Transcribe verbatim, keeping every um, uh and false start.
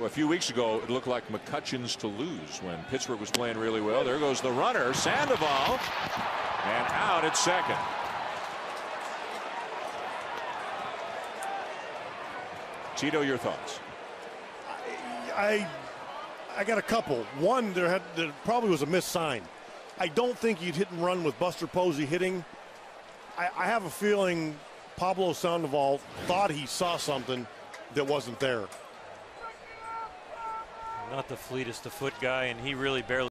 Well, a few weeks ago, it looked like McCutcheon's to lose when Pittsburgh was playing really well. There goes the runner, Sandoval, and out at second. Tito, your thoughts? I, I, I got a couple. One, there had there probably was a missed sign. I don't think you'd hit and run with Buster Posey hitting. I, I have a feeling Pablo Sandoval thought he saw something that wasn't there. Not the fleetest of foot guy, and he really barely